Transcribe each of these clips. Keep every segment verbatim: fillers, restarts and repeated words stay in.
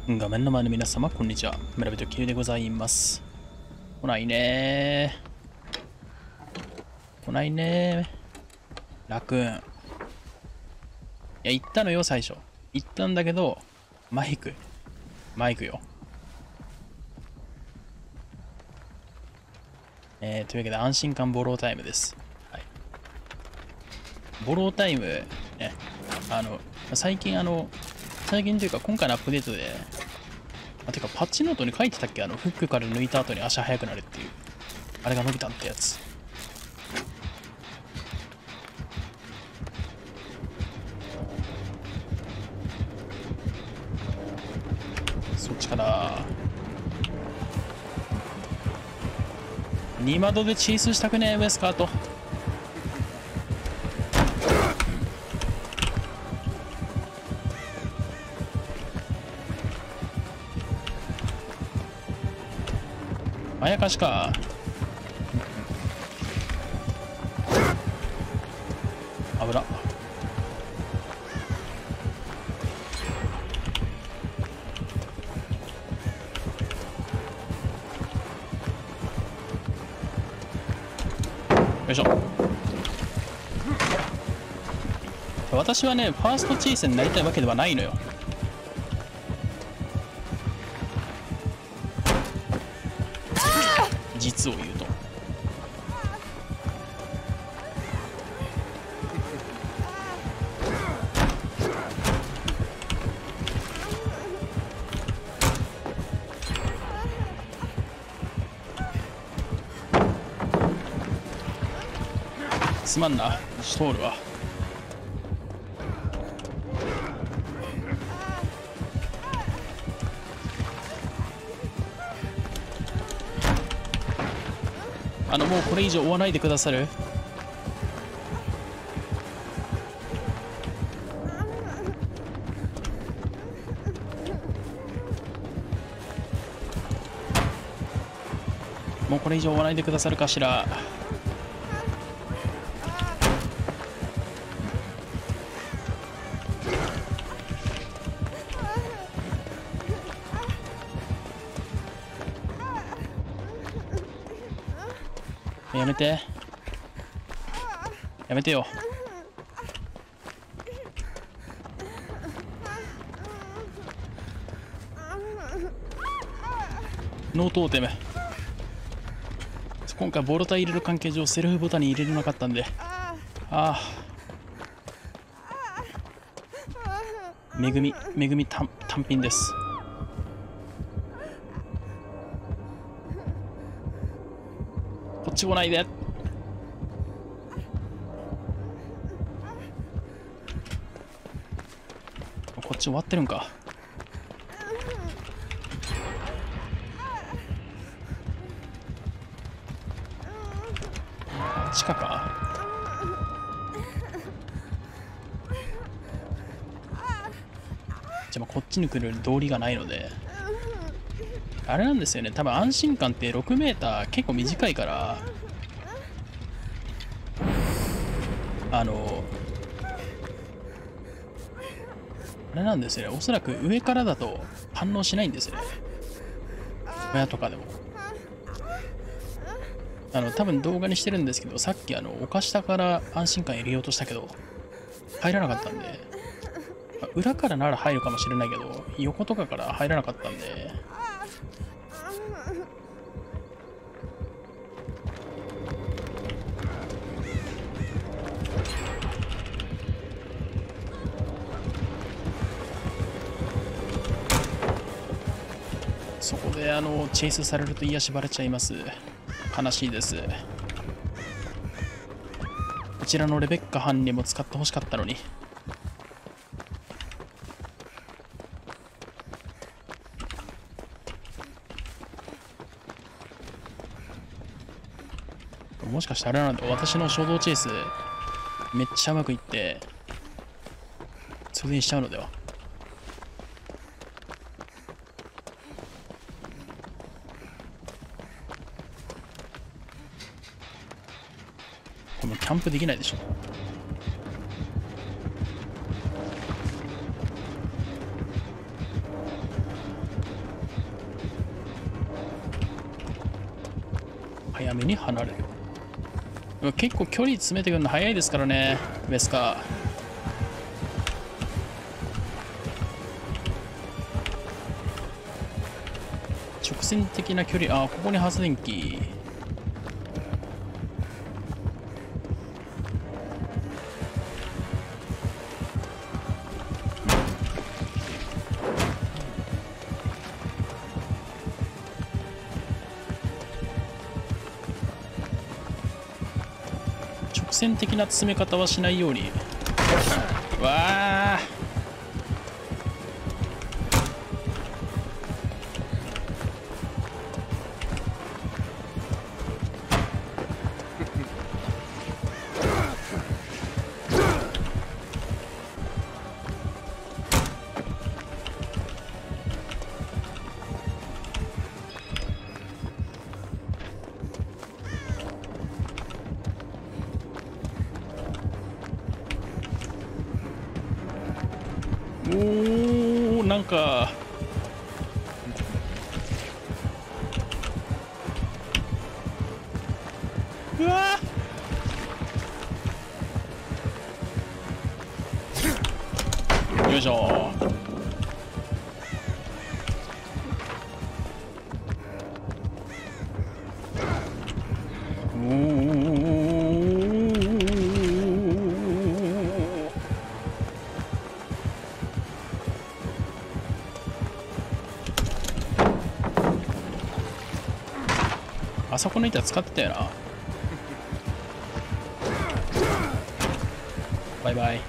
画面の前の皆様、こんにちは。村人キューでございます。来ないねー。来ないねー。ラクーン。いや、行ったのよ、最初。行ったんだけど、マイク。マイクよ。えー、というわけで、安心感ボロータイムです。はい。ボロータイム、ね。あの、最近あの、最近というか、今回のアップデートで、あ、てか、パッチノートに書いてたっけ、あの、フックから抜いた後に足速くなるっていう。あれが伸びたってやつ。そっちから。に窓でチースしたくねえ、ウエスカート。あやかしか。危な。よいしょ。私はね、ファーストチースになりたいわけではないのよ。実を言うと。すまんな、通るわ。あの、もうこれ以上追わないでくださる？もうこれ以上追わないでくださるかしら。やめて。やめてよ。ノートーテム。今回ボルタ入れる関係上セルフボタンに入れれなかったんで。ああ。めぐみ、めぐみ単単品です。こっち来ないで。こっち終わってるんか。地下か。じゃあこっちに来る道理がないので、あれなんですよね。多分安心感ってろくメーター結構短いから、あのあれなんですよね。おそらく上からだと反応しないんですよね。親とかでも。あの、多分動画にしてるんですけど、さっきあの、丘下から安心感入れようとしたけど、入らなかったんで、裏からなら入るかもしれないけど、横とかから入らなかったんで、そこであの、チェイスされると癒しバレちゃいます。悲しいです。こちらのレベッカ班にも使ってほしかったのに。もしかしてあれなんだ、私の衝動チェイスめっちゃうまくいって通電しちゃうのでは。このキャンプできないでしょ。 早めに離れる。結構距離詰めてくるの早いですからね、ベスカー。直線的な距離、あ、ここに発電機。直線的な詰め方はしないように。わあ、おー、なんかうわー、よいしょ。おー、あそこの板使ってたよな。バイバイ。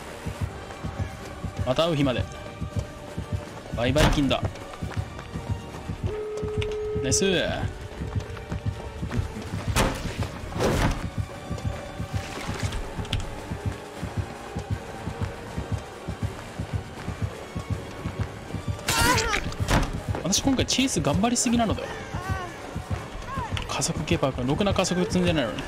また会う日まで。バイバイ金だ。ナイス。私今回チェイス頑張りすぎなのでは。加速ケーパーがろくな加速積んでないのに。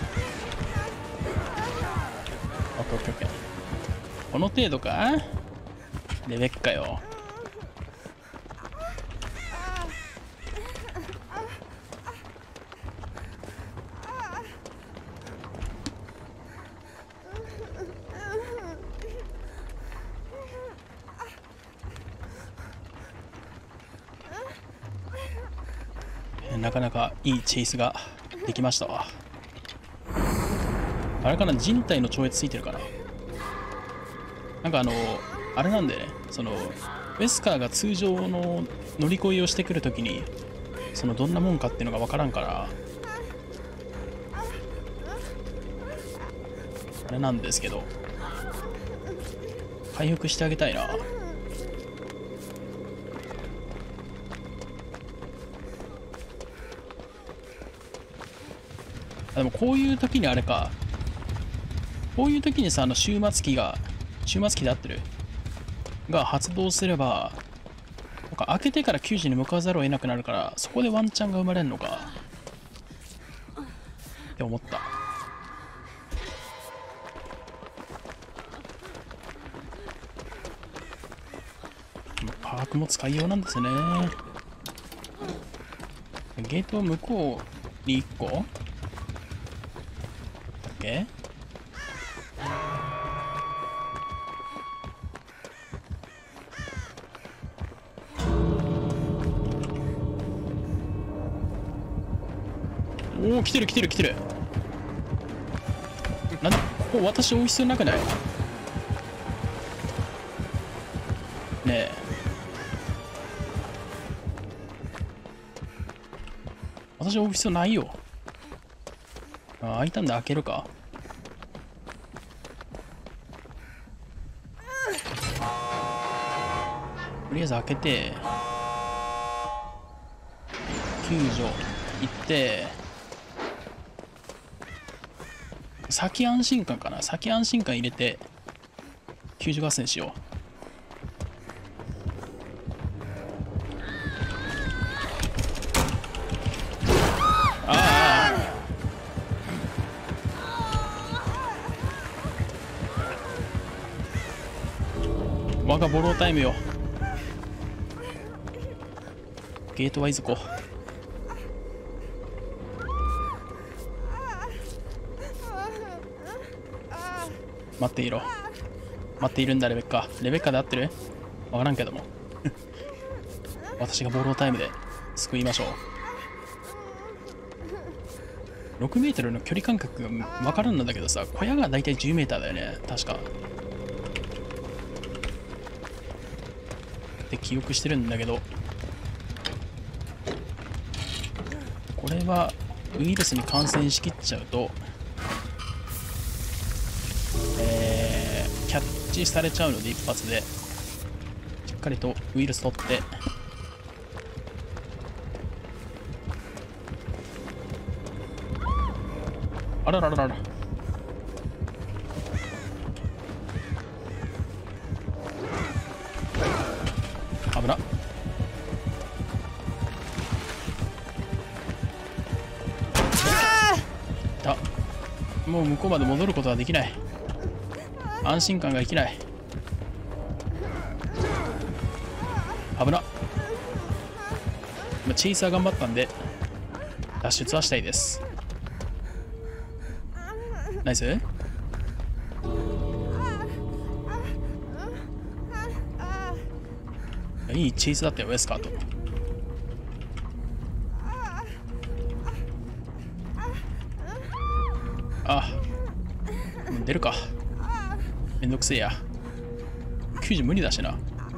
オッケーオッケーオッケー。この程度かレベッカよ。なかなかいいチェイスができましたわ。あれかな、人体の超越ついてるかな。なんかあのあれなんでね、そのウェスカーが通常の乗り越えをしてくるときにそのどんなもんかっていうのが分からんからあれなんですけど、回復してあげたいな。でもこういう時にあれか、こういう時にさ、あの終末機が終末機で合ってるが発動すれば、なんか開けてから救助に向かわざるを得なくなるから、そこでワンチャンが生まれるのかって思った。パークも使いようなんですね。ゲート向こうにいっこだっけ。おお、来てる来てる来てる。なんでここ私追う必要なくない？ねえ、私追う必要ないよ。あ、開いたんで開けるか。とりあえず開けて救助行って、先安心感かな、先安心感入れて救助合戦しよう。ああ、我がボロータイムよ。ゲートはいずこ。 待っていろ。待っているんだ、レベッカ。レベッカで合ってる？わからんけども。私がボロータイムで救いましょう。ろくメートルの距離感覚がわからんのだけどさ、小屋がだいたいじゅうメーターだよね。確か。って記憶してるんだけど。これはウイルスに感染しきっちゃうと、えー、キャッチされちゃうので一発でしっかりとウイルス取って、あららららら、危なっ。もう向こうまで戻ることはできない。安心感が生きない。危なっ。今チェイサー頑張ったんで脱出はしたいです。ナイス。いいチェイスだったよ、ウェスカート。あ、出るか。めんどくせえや。きゅうじゅう無理だしな。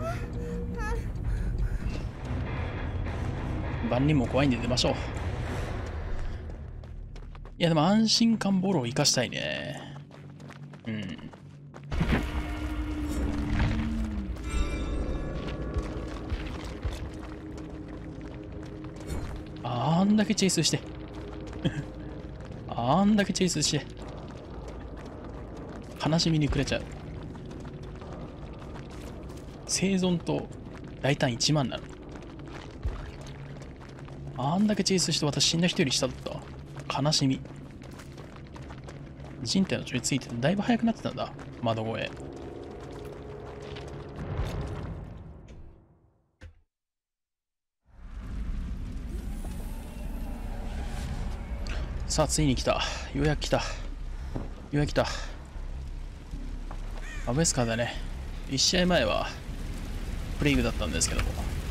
万人も怖いんで出ましょう。いやでも安心感ボロを生かしたいね。うん。あんだけチェイスして。あんだけチェイスして悲しみに暮れちゃう。生存と大胆いちまんなの。あんだけチェイスして私死んだ人より下だった。悲しみ。人体のちょいついててだいぶ速くなってたんだ。窓越え。さあついに来た。ようやく来た。ようやく来た。アベスカーだね。いち試合前はプレイグだったんですけども。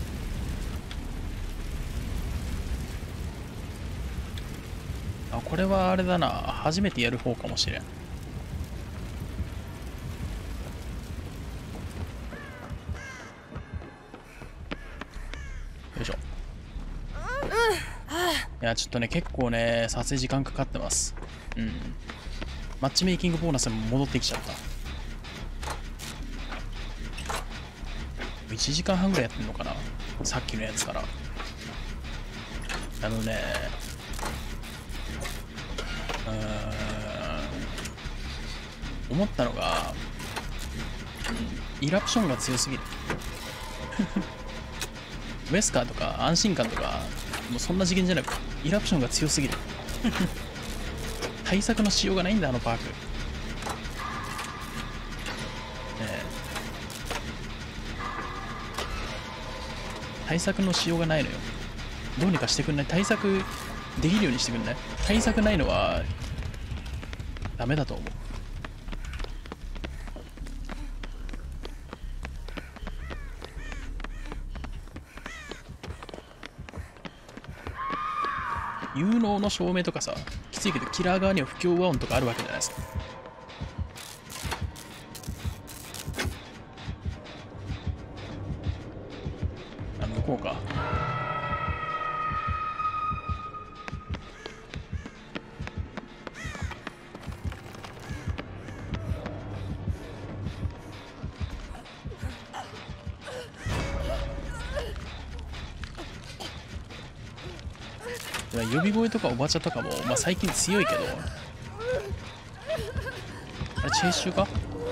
あ、これはあれだな。初めてやる方かもしれん。よいしょ。いや、ちょっとね、結構ね、撮影時間かかってます。うん。マッチメイキングボーナスも戻ってきちゃった。いちじかんはんぐらいやってんのかな、さっきのやつから。あのね、うーん、思ったのが、イラプションが強すぎる。ウェスカーとか安心感とか、もうそんな次元じゃなく、イラプションが強すぎる。対策のしようがないんだ、あのパーク。ねえ、対策のしようがないのよ。どうにかしてくんない？対策できるようにしてくんない？対策ないのはダメだと思う。有能の照明とかさ、きついけどキラー側には不協和音とかあるわけじゃないですか。あ、向こうか。呼び声とかおばちゃとかも、まあ、最近強いけど、あれチェイス中か？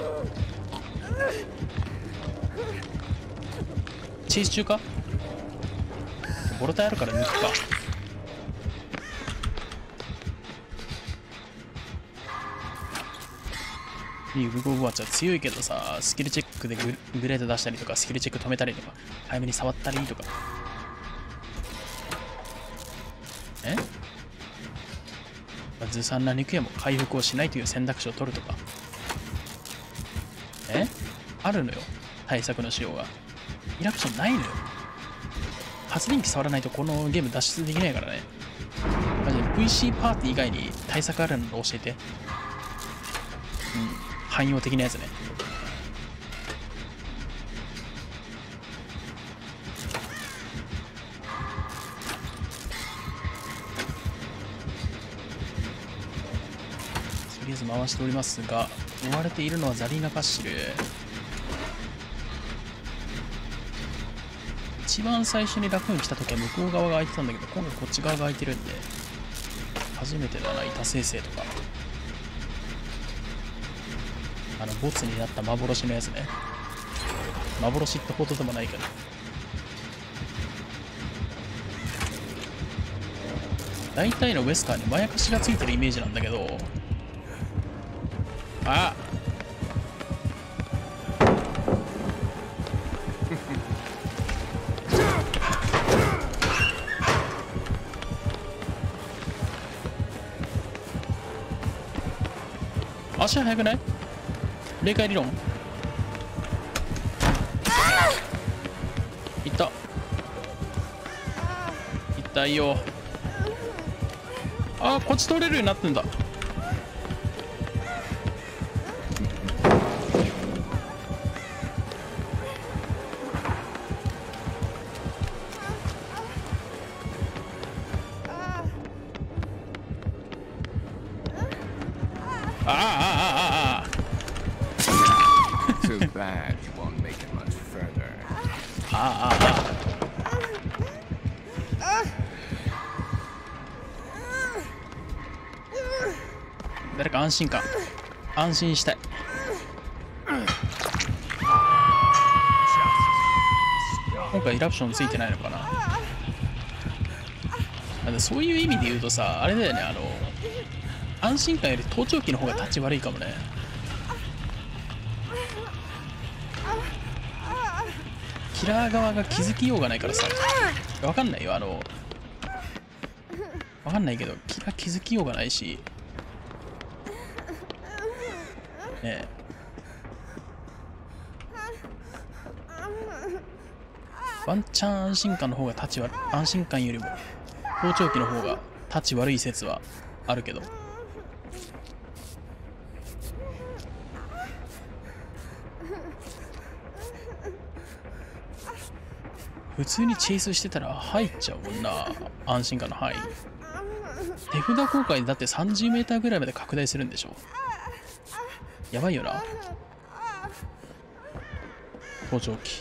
チェイス中か？ボロタイあるから抜くか。呼び声おばちゃ強いけどさ、スキルチェックで グ, グレード出したりとか、スキルチェック止めたりとか、早めに触ったりとか。え？ずさんな肉屋も回復をしないという選択肢を取るとか。 あるのよ、対策の仕様が。イラクションないのよ。発電機触らないとこのゲーム脱出できないからね。マジで ブイシー パーティー以外に対策あるの教えて。うん、汎用的なやつね。とりあえず回しておりますが、追われているのはザリーナ・カッシル。一番最初にラクーン来た時は向こう側が空いてたんだけど、今度こっち側が空いてるんで、初めてだな、板生成とか。あの、ボツになった幻のやつね。幻ってほどでもないけど。大体のウェスターにまやかしがついてるイメージなんだけど、あっ足速くない？霊界理論いった。痛いよ。あー、こっち通れるようになってんだ。ああああああ Too bad you won't make it much further. ああああ誰か安心感、安心したい。今回イラプションついてないのかな。だってそういう意味で言うとさ、あれだよね、あの安心感より盗聴器の方が立ち悪いかもね。キラー側が気づきようがないからさ、わかんないよ、あのわかんないけど、キラー気づきようがないしねえ、ワンチャン安心感の方が立ち悪い、安心感よりも盗聴器の方が立ち悪い説はあるけど、普通にチェイスしてたら入っちゃうもんな、安心感の範囲。手札効果でだって さんじゅうメーター ぐらいまで拡大するんでしょ。やばいよな、盗聴器。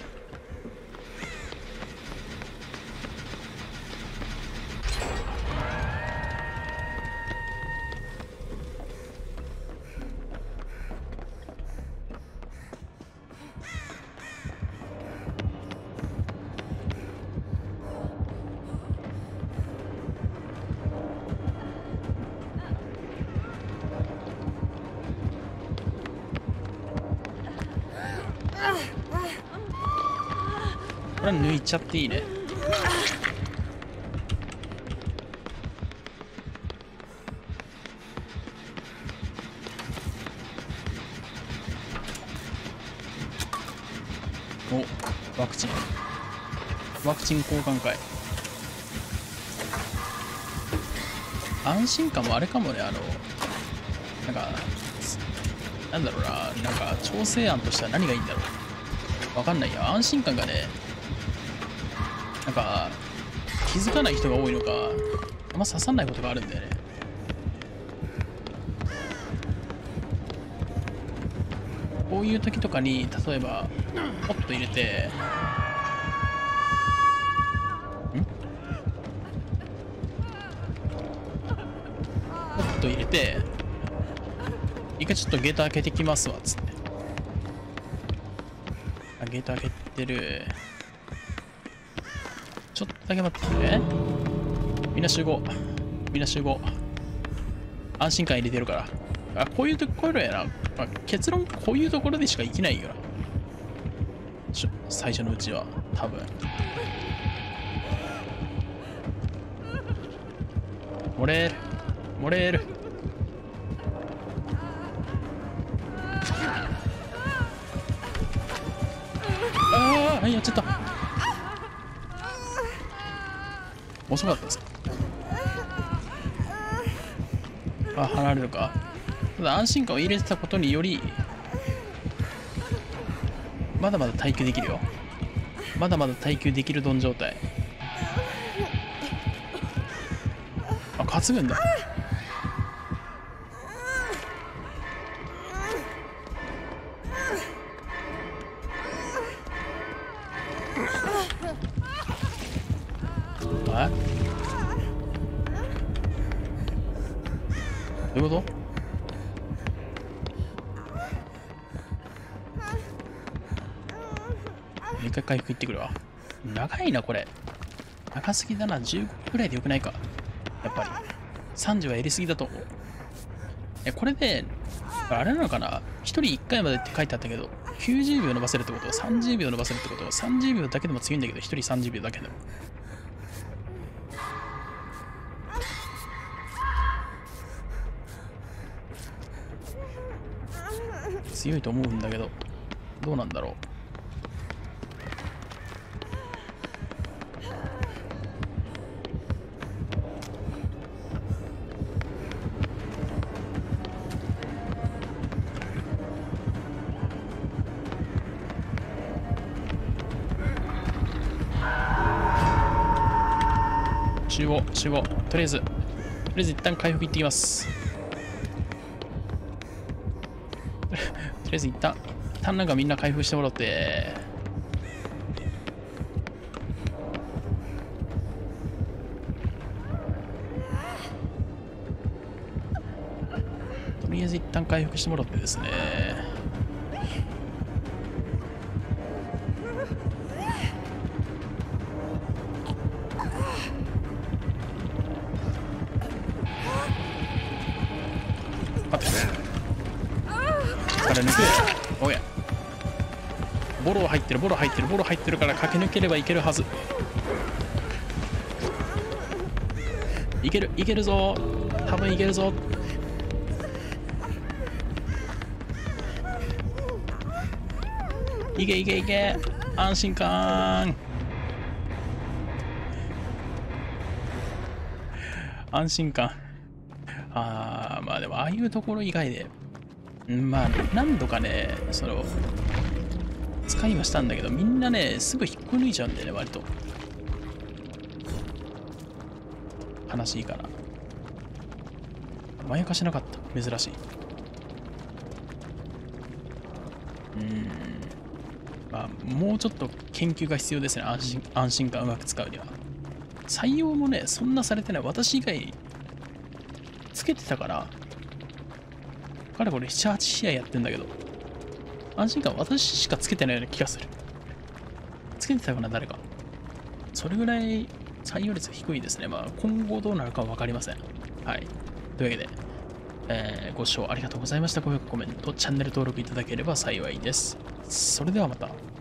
これは抜いちゃっていいね。お、ワクチンワクチン交換会。安心感もあれかもね、あのなんかなんだろうな、なんか調整案としては何がいいんだろう、わかんないや。安心感がね、なんか気づかない人が多いのか、あんま刺さんないことがあるんだよね。こういう時とかに例えばポッと入れて、んポッと入れて一回ちょっとゲート開けてきますわっつって、あ、ゲート開けてる。ちょっとだけ待ってね。みんな集合。みんな集合。安心感入れてるから。あ、こういうところやな。まあ、結論、こういうところでしか生きないよな。しょ最初のうちは、多分。漏れる。漏れる。 ああ、やっちゃった。遅かったですか。あ、離れるか。ただ安心感を入れてたことにより、まだまだ耐久できるよ。まだまだ耐久できるドン状態。あ、担ぐんだ。あ、どういうこと？一回回復いってくるわ。長いなこれ。長すぎだな。じゅうごびょうくらいでよくないか。やっぱりさんじはやりすぎだと思う。え、これであれなのかな、ひとりいっかいまでって書いてあったけど、きゅうじゅうびょう伸ばせるってことはさんじゅうびょう伸ばせるってことはさんじゅうびょうだけでも強いんだけど、ひとりさんじゅうびょうだけでも強いと思うんだけど、どうなんだろう。集合、集合。とりあえず、とりあえず一旦回復いってきます。とりあえず一旦、一旦なんかみんな回復してもらって。とりあえず一旦回復してもらってですね。抜く。おや、ボロ入ってるボロ入ってるボロ入ってるから駆け抜ければいけるはず。いけるいけるぞ、多分いけるぞ。いけいけいけ、安心感、安心感。あー、まあでもああいうところ以外で、まあ何度かね、その使いはしたんだけど、みんなねすぐ引っこ抜いちゃうんだよね、割と。悲しいかな。まやかしなかった、珍しい。うーん、まあもうちょっと研究が必要ですね。安心安心感うまく使うには。採用もねそんなされてない。私以外つけてたから、かれこれななはち試合やってんだけど、安心感私しかつけてないような気がする。つけてたかな、誰か。それぐらい採用率低いですね。まあ今後どうなるかは分かりません。はい。というわけで、えー、ご視聴ありがとうございました。高評価、コメント、チャンネル登録いただければ幸いです。それではまた。